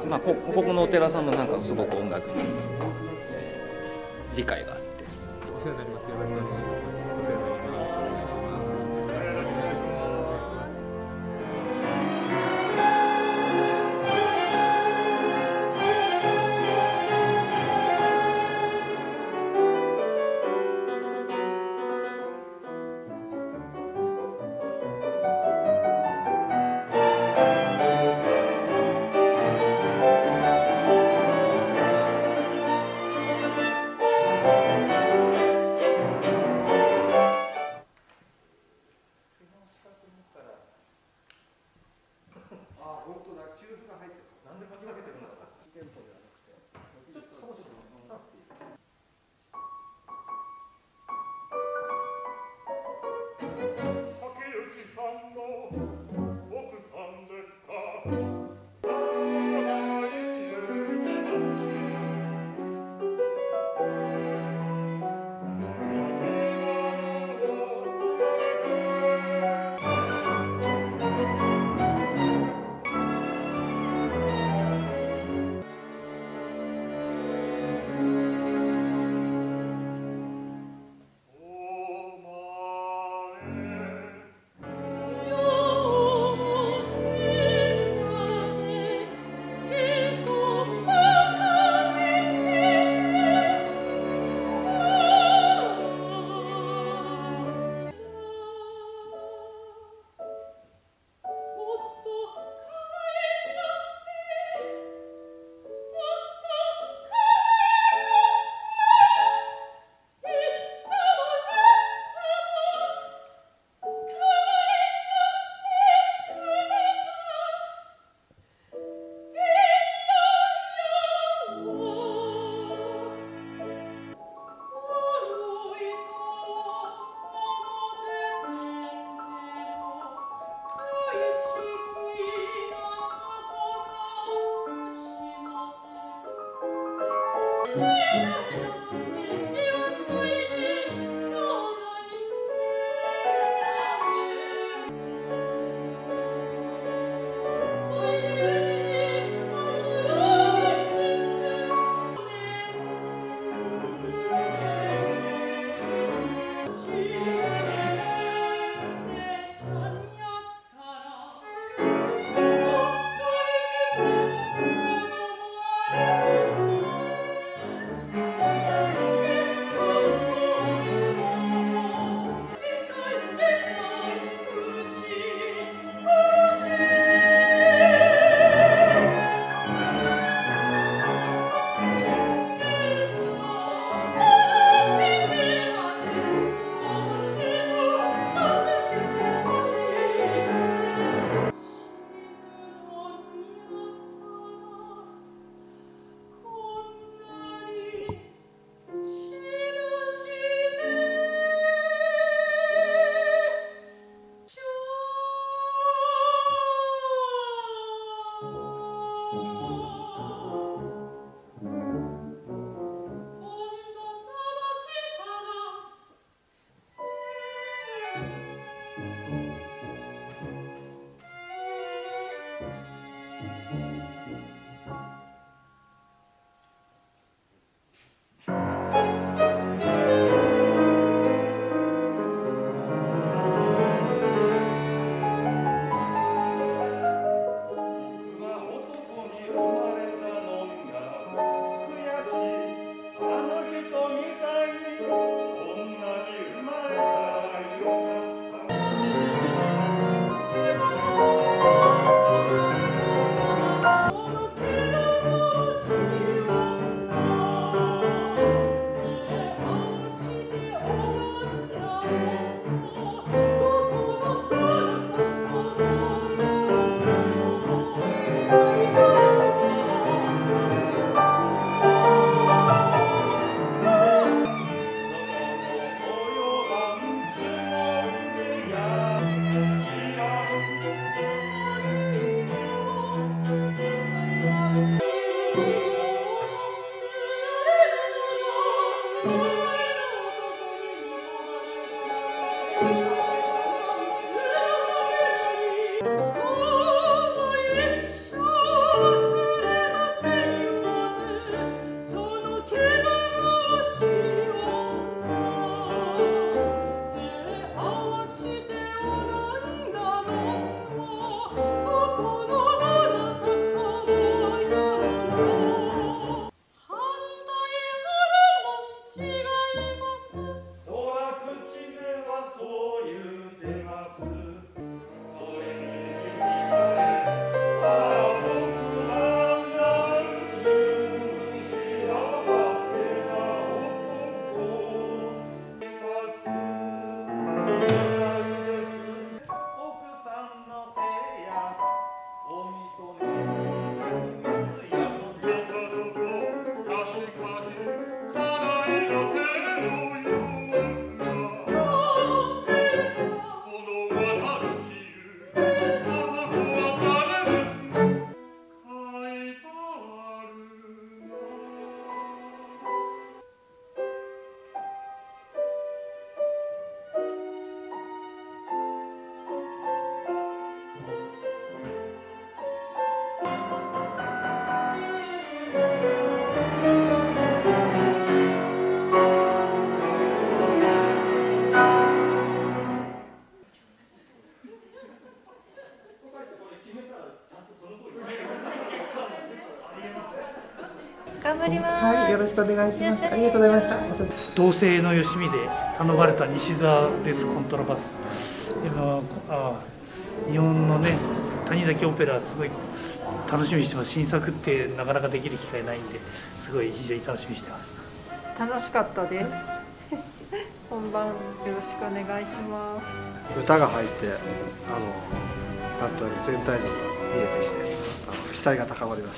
まあ、ここのお寺さんもなんかすごく音楽に、理解があって。 お世話になります。よろしくお願いします。お世話になります。お願いします。よろしくお願いします。 頑張ります。 はい、よろしくお願いします。ありがとうございました。 同性のよしみで頼まれた西澤です。コントラバス。日本のね、谷崎オペラすごい楽しみにしてます。新作ってなかなかできる機会ないんで、すごい非常に楽しみにしてます。 楽しかったです。本番よろしくお願いします。 歌が入ってなんとなく全体像が見えてきて期待が高まりました。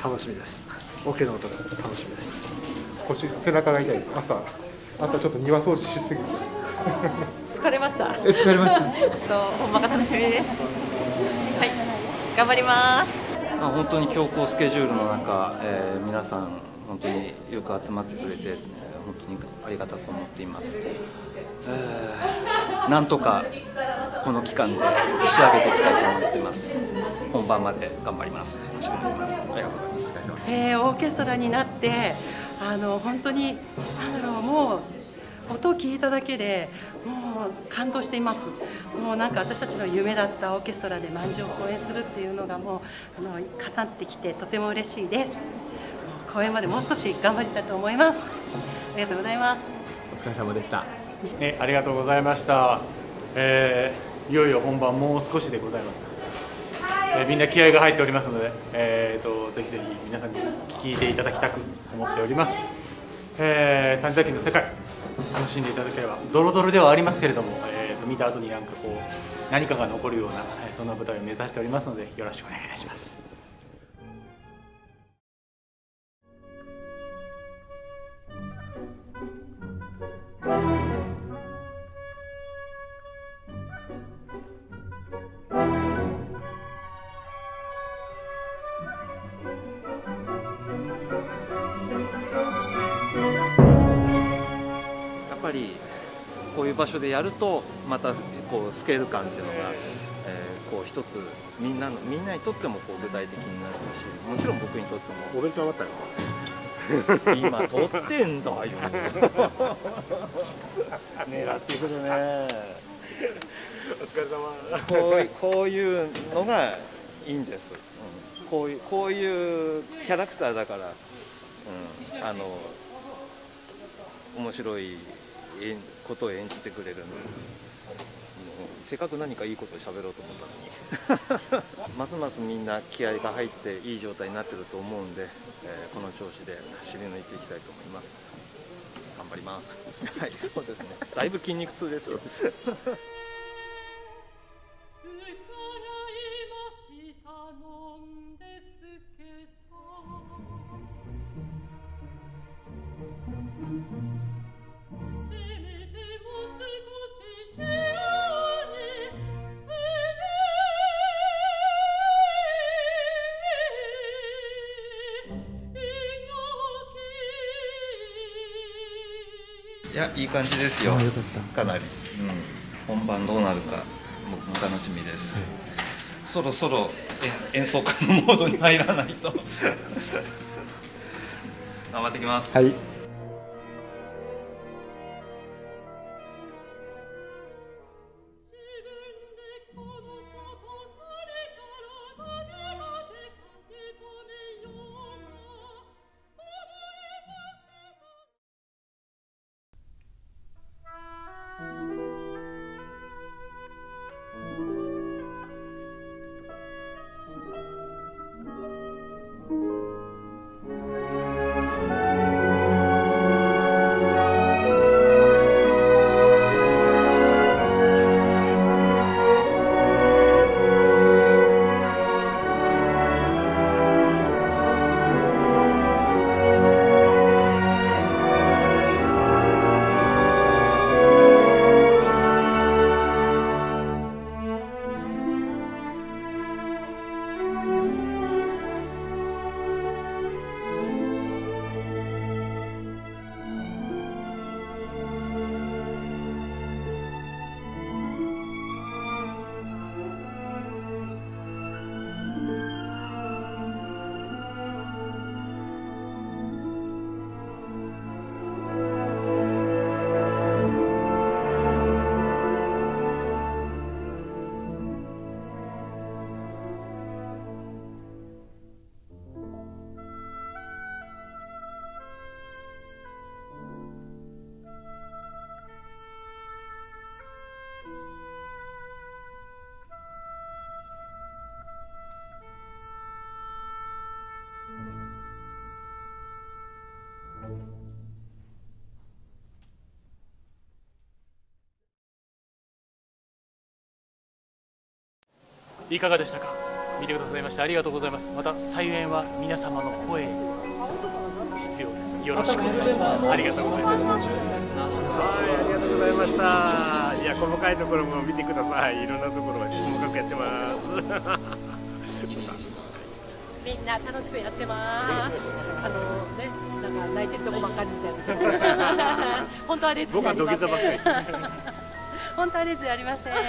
楽しみです。オケの音が楽しみです。 背中が痛い。朝ちょっと庭掃除しすぎて疲れました。 疲れました。 本番が楽しみです。はい、頑張ります。 本当に強行スケジュールの中、皆さん本当によく集まってくれて、本当にありがたく思っています。なんとかこの期間で仕上げていきたいと思っています。本番まで頑張ります。よろしくお願いします。ありがとうございます。 オーケストラになって本当にもう音を聞いただけでもう感動しています。もうなんか私たちの夢だったオーケストラで満場公演するっていうのがもう語ってきてとても嬉しいです。公演までもう少し頑張りたいと思います。ありがとうございます。 お疲れ様でした。 ありがとうございました。いよいよ本番もう少しでございます。みんな気合が入っておりますので、ぜひぜひ皆さんに聞いていただきたく思っております。谷崎の世界楽しんでいただければ、ドロドロではありますけれども、見た後になんかこう何かが残るような、そんな舞台を目指しておりますので、よろしくお願いいたします。 やっぱりこういう場所でやるとまたこうスケール感っていうのが、こう一つみんなにとってもこう具体的になるし、もちろん僕にとっても。 お弁当余ったよ。 今撮ってんだよ。狙っていくね。 お疲れ様。 こういうのがいいんです。こういうキャラクターだから、面白いことを演じてくれるの。せっかく何かいいことを喋ろうと思ったのにますますみんな気合が入っていい状態になってると思うんで、この調子で走り抜いていきたいと思います。頑張ります。はい、そうですね。だいぶ筋肉痛ですよ。いや、いい感じですよ。かなり、本番どうなるか僕も楽しみです。そろそろ演奏会のモードに入らないと頑張ってきます。 はい。 いかがでしたか。見てくださいましてありがとうございます。また再演は皆様の声必要です。よろしくお願いします。ありがとうございます。 はい、ありがとうございました。いや、細かいところも見てください。いろんなところは細かくやってます。 みんな楽しくやってます。なんか泣いてるとこばっかりみたいな。本当はレッズじゃありません。僕は土下座ばっかりして。 本当はレッズありません。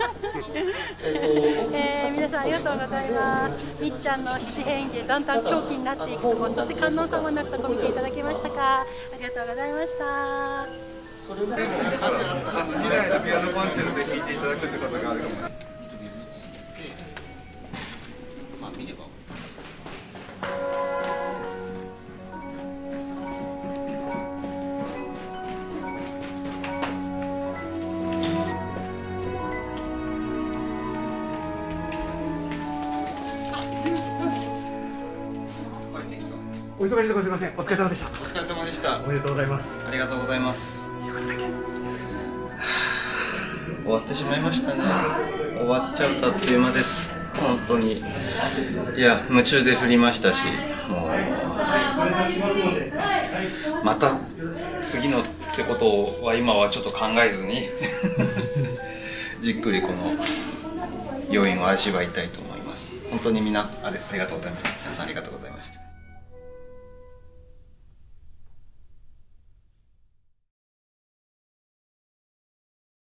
皆さんありがとうございます。みっちゃんの七変化だんだん狂気になっていくところ、そして観音様になったところ見ていただけましたか。ありがとうございました。 未来のピアノコンチェルトで聴いていただくってことがあるかも。まあ見れば。 お忙しいところすみません。お疲れ様でした。 お疲れ様でした。 おめでとうございます。 ありがとうございます。 一つだけ。 終わってしまいましたね。終わっちゃうとあっという間です。本当に。いや、夢中で振りましたし、もうまた次のってことは今はちょっと考えずにじっくりこの余韻を味わいたいと思います。本当にみんなありがとうございました。皆さんありがとうございました。